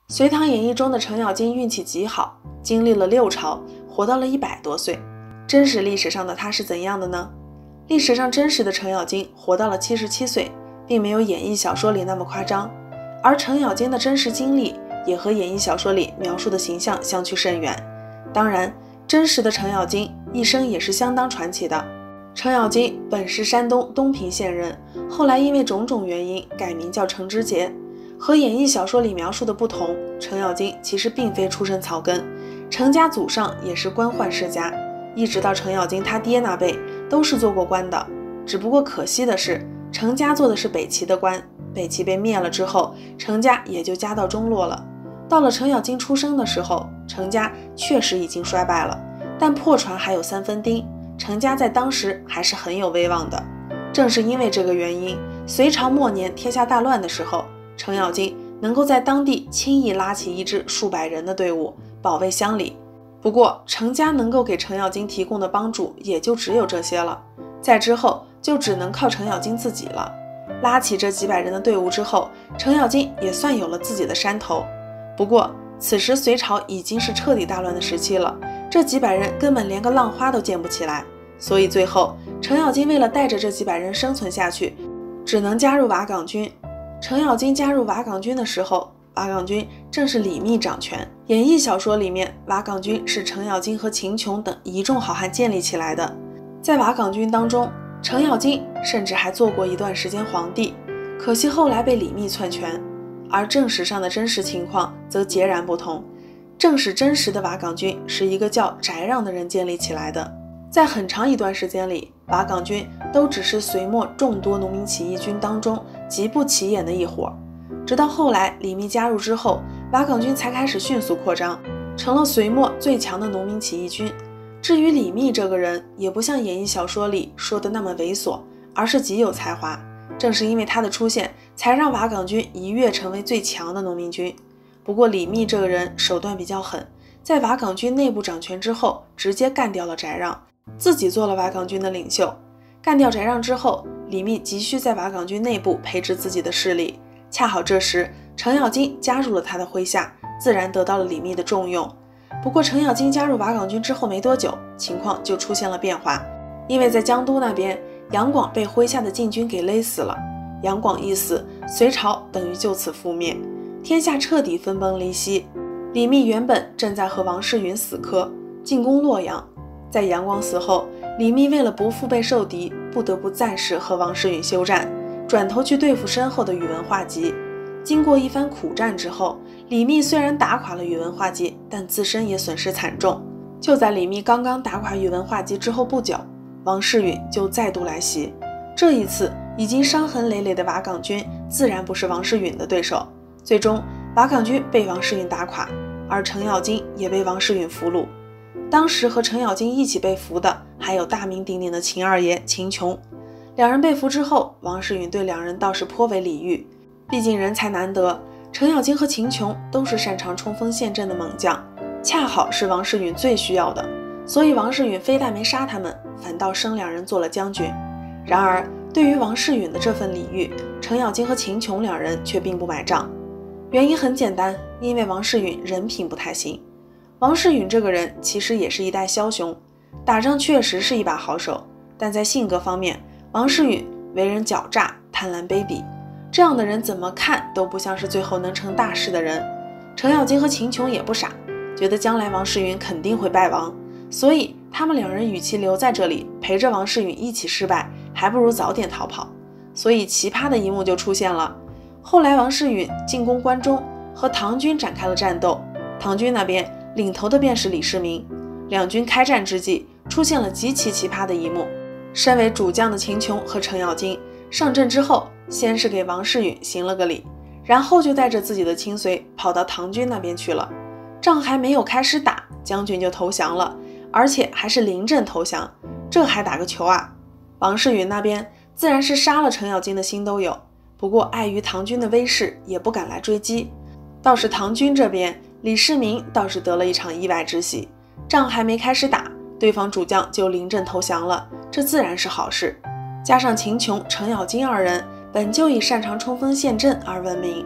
隋唐演义中的程咬金运气极好，经历了6朝，活到了100多岁。真实历史上的他是怎样的呢？历史上真实的程咬金活到了77岁，并没有演义小说里那么夸张。而程咬金的真实经历也和演义小说里描述的形象相去甚远。当然，真实的程咬金一生也是相当传奇的。程咬金本是山东东平县人，后来因为种种原因改名叫程之杰。和演义小说里描述的不同，程咬金其实并非出身草根，程家祖上也是官宦世家，一直到程咬金他爹那辈都是做过官的。只不过可惜的是，程家做的是北齐的官，北齐被灭了之后，程家也就家道中落了。到了程咬金出生的时候，程家确实已经衰败了，但破船还有3分钉，程家在当时还是很有威望的。正是因为这个原因，隋朝末年天下大乱的时候，程咬金能够在当地轻易拉起一支数百人的队伍，保卫乡里。不过程家能够给程咬金提供的帮助也就只有这些了，再之后就只能靠程咬金自己了。拉起这几百人的队伍之后，程咬金也算有了自己的山头。不过此时隋朝已经是彻底大乱的时期了，这几百人根本连个浪花都建不起来，所以最后程咬金为了带着这几百人生存下去，只能加入瓦岗军。程咬金加入瓦岗军的时候，瓦岗军正是李密掌权。演义小说里面，瓦岗军是程咬金和秦琼等一众好汉建立起来的。在瓦岗军当中，程咬金甚至还做过一段时间皇帝，可惜后来被李密篡权。而正史上的真实情况则截然不同，正史真实的瓦岗军是一个叫翟让的人建立起来的。在很长一段时间里，瓦岗军都只是隋末众多农民起义军当中极不起眼的一伙，直到后来李密加入之后，瓦岗军才开始迅速扩张，成了隋末最强的农民起义军。至于李密这个人，也不像演义小说里说的那么猥琐，而是极有才华。正是因为他的出现，才让瓦岗军一跃成为最强的农民军。不过李密这个人手段比较狠，在瓦岗军内部掌权之后，直接干掉了翟让，自己做了瓦岗军的领袖。干掉翟让之后，李密急需在瓦岗军内部培植自己的势力，恰好这时程咬金加入了他的麾下，自然得到了李密的重用。不过程咬金加入瓦岗军之后没多久，情况就出现了变化，因为在江都那边，杨广被麾下的禁军给勒死了。杨广一死，隋朝等于就此覆灭，天下彻底分崩离析。李密原本正在和王世允死磕，进攻洛阳。在杨广死后，李密为了不腹背受敌，不得不暂时和王世允休战，转头去对付身后的宇文化及。经过一番苦战之后，李密虽然打垮了宇文化及，但自身也损失惨重。就在李密刚刚打垮宇文化及之后不久，王世允就再度来袭。这一次已经伤痕累累的瓦岗军自然不是王世允的对手，最终瓦岗军被王世允打垮，而程咬金也被王世允俘虏。当时和程咬金一起被俘的还有大名鼎鼎的秦二爷秦琼。两人被俘之后，王世允对两人倒是颇为礼遇，毕竟人才难得，程咬金和秦琼都是擅长冲锋陷阵的猛将，恰好是王世允最需要的，所以王世允非但没杀他们，反倒升两人做了将军。然而对于王世允的这份礼遇，程咬金和秦琼两人却并不买账。原因很简单，因为王世允人品不太行。王世允这个人其实也是一代枭雄，打仗确实是一把好手，但在性格方面，王世允为人狡诈、贪婪卑鄙，这样的人怎么看都不像是最后能成大事的人。程咬金和秦琼也不傻，觉得将来王世允肯定会败亡，所以他们两人与其留在这里陪着王世允一起失败，还不如早点逃跑。所以奇葩的一幕就出现了，后来王世允进攻关中，和唐军展开了战斗，唐军那边领头的便是李世民。两军开战之际，出现了极其奇葩的一幕。身为主将的秦琼和程咬金上阵之后，先是给王世允行了个礼，然后就带着自己的亲随跑到唐军那边去了。仗还没有开始打，将军就投降了，而且还是临阵投降，这还打个球啊！王世允那边自然是杀了程咬金的心都有，不过碍于唐军的威势，也不敢来追击。倒是唐军这边，李世民倒是得了一场意外之喜，仗还没开始打，对方主将就临阵投降了，这自然是好事。加上秦琼、程咬金二人本就以擅长冲锋陷阵而闻名，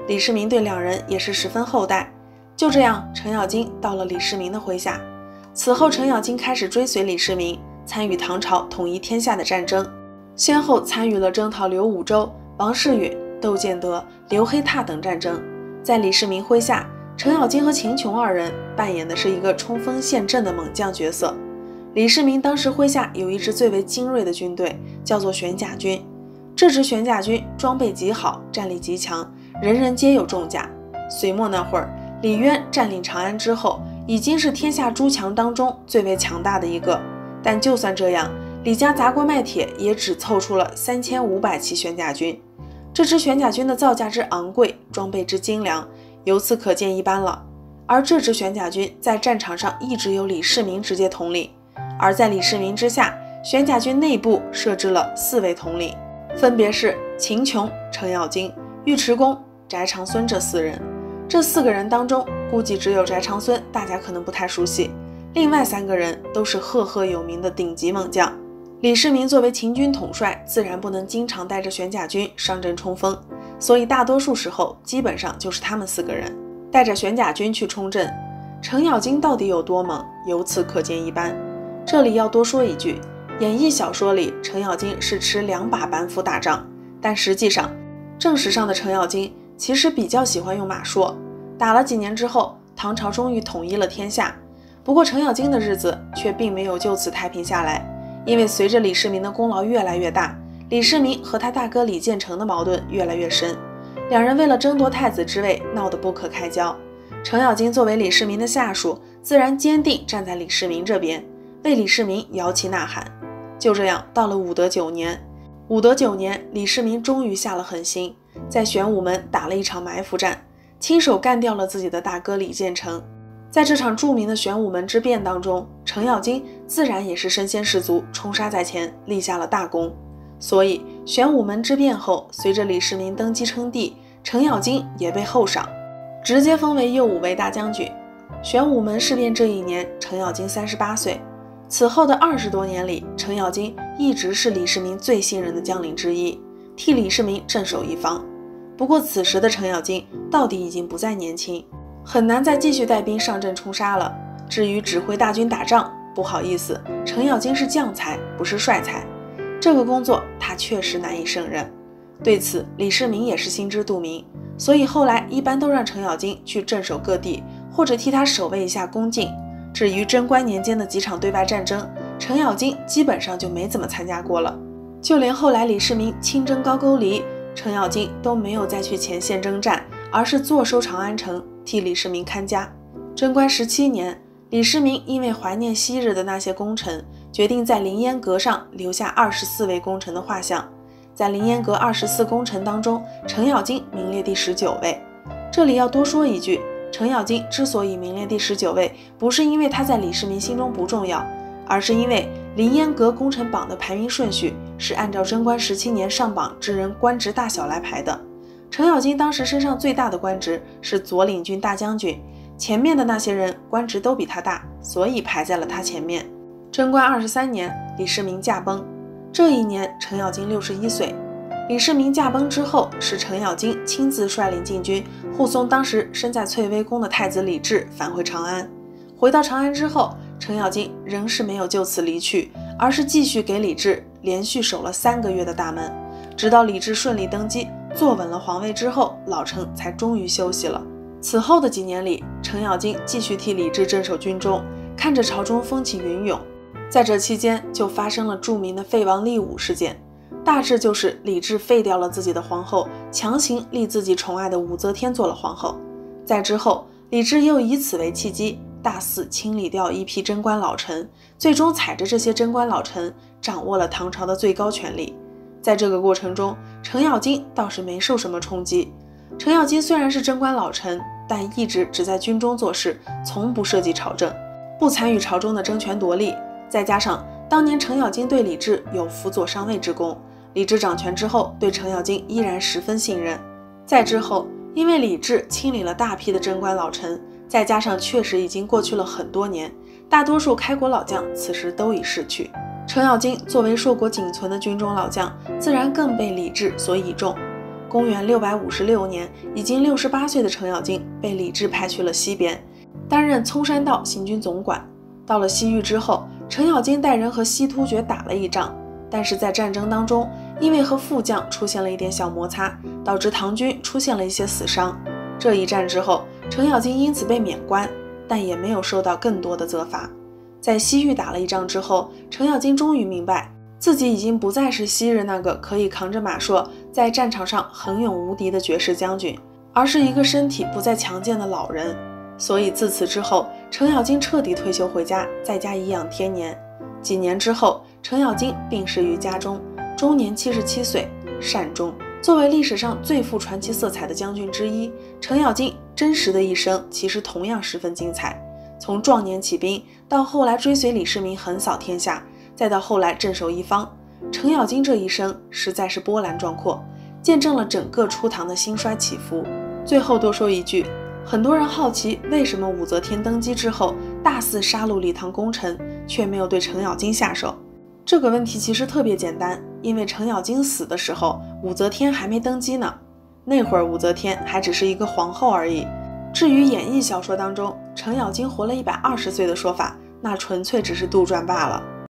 李世民对两人也是十分厚待。就这样，程咬金到了李世民的麾下。此后，程咬金开始追随李世民，参与唐朝统一天下的战争，先后参与了征讨刘武周、王士允、窦建德、刘黑闼等战争。在李世民麾下，程咬金和秦琼二人扮演的是一个冲锋陷阵的猛将角色。李世民当时麾下有一支最为精锐的军队，叫做玄甲军。这支玄甲军装备极好，战力极强，人人皆有重甲。隋末那会儿，李渊占领长安之后，已经是天下诸强当中最为强大的一个。但就算这样，李家砸锅卖铁也只凑出了3500骑玄甲军。这支玄甲军的造价之昂贵，装备之精良，由此可见一斑了。而这支玄甲军在战场上一直由李世民直接统领，而在李世民之下，玄甲军内部设置了4位统领，分别是秦琼、程咬金、尉迟恭、翟长孙这4人。这4个人当中，估计只有翟长孙大家可能不太熟悉，另外3个人都是赫赫有名的顶级猛将。李世民作为秦军统帅，自然不能经常带着玄甲军上阵冲锋，所以大多数时候基本上就是他们4个人带着玄甲军去冲阵。程咬金到底有多猛，由此可见一斑。这里要多说一句，演义小说里程咬金是持2把板斧打仗，但实际上正史上的程咬金其实比较喜欢用马槊。打了几年之后，唐朝终于统一了天下。不过程咬金的日子却并没有就此太平下来，因为随着李世民的功劳越来越大，李世民和他大哥李建成的矛盾越来越深，两人为了争夺太子之位闹得不可开交。程咬金作为李世民的下属，自然坚定站在李世民这边，为李世民摇旗呐喊。就这样，到了武德9年，李世民终于下了狠心，在玄武门打了一场埋伏战，亲手干掉了自己的大哥李建成。在这场著名的玄武门之变当中，程咬金自然也是身先士卒，冲杀在前，立下了大功。所以玄武门之变后，随着李世民登基称帝，程咬金也被厚赏，直接封为右武卫大将军。玄武门事变这一年，程咬金38岁。此后的20多年里，程咬金一直是李世民最信任的将领之一，替李世民镇守一方。不过此时的程咬金到底已经不再年轻，很难再继续带兵上阵冲杀了。至于指挥大军打仗，不好意思，程咬金是将才，不是帅才，这个工作他确实难以胜任。对此，李世民也是心知肚明，所以后来一般都让程咬金去镇守各地，或者替他守卫一下宫禁。至于贞观年间的几场对外战争，程咬金基本上就没怎么参加过了。就连后来李世民亲征高句丽，程咬金都没有再去前线征战，而是坐收长安城，替李世民看家。贞观17年，李世民因为怀念昔日的那些功臣，决定在凌烟阁上留下24位功臣的画像。在凌烟阁24功臣当中，程咬金名列第19位。这里要多说一句，程咬金之所以名列第19位，不是因为他在李世民心中不重要，而是因为凌烟阁功臣榜的排名顺序是按照贞观17年上榜之人官职大小来排的。程咬金当时身上最大的官职是左领军大将军，前面的那些人官职都比他大，所以排在了他前面。贞观23年，李世民驾崩，这一年程咬金61岁。李世民驾崩之后，是程咬金亲自率领禁军护送当时身在翠微宫的太子李治返回长安。回到长安之后，程咬金仍是没有就此离去，而是继续给李治连续守了3个月的大门，直到李治顺利登基，坐稳了皇位之后，老程才终于休息了。此后的几年里，程咬金继续替李治镇守军中，看着朝中风起云涌。在这期间，就发生了著名的废王立武事件，大致就是李治废掉了自己的皇后，强行立自己宠爱的武则天做了皇后。在之后，李治又以此为契机，大肆清理掉一批贞观老臣，最终踩着这些贞观老臣掌握了唐朝的最高权力。在这个过程中，程咬金倒是没受什么冲击。程咬金虽然是贞观老臣，但一直只在军中做事，从不涉及朝政，不参与朝中的争权夺利。再加上当年程咬金对李治有辅佐上位之功，李治掌权之后对程咬金依然十分信任。再之后，因为李治清理了大批的贞观老臣，再加上确实已经过去了很多年，大多数开国老将此时都已逝去，程咬金作为硕果仅存的军中老将，自然更被李治所倚重。 公元656年，已经68岁的程咬金被李治派去了西边，担任葱山道行军总管。到了西域之后，程咬金带人和西突厥打了一仗，但是在战争当中，因为和副将出现了一点小摩擦，导致唐军出现了一些死伤。这一战之后，程咬金因此被免官，但也没有受到更多的责罚。在西域打了一仗之后，程咬金终于明白，自己已经不再是昔日那个可以扛着马槊在战场上横勇无敌的绝世将军，而是一个身体不再强健的老人。所以自此之后，程咬金彻底退休回家，在家颐养天年。几年之后，程咬金病逝于家中，终年77岁，善终。作为历史上最富传奇色彩的将军之一，程咬金真实的一生其实同样十分精彩。从壮年起兵，到后来追随李世民横扫天下，再到后来镇守一方，程咬金这一生实在是波澜壮阔，见证了整个初唐的兴衰起伏。最后多说一句，很多人好奇为什么武则天登基之后大肆杀戮李唐功臣，却没有对程咬金下手。这个问题其实特别简单，因为程咬金死的时候，武则天还没登基呢，那会儿武则天还只是一个皇后而已。至于演义小说当中程咬金活了120岁的说法，那纯粹只是杜撰罢了。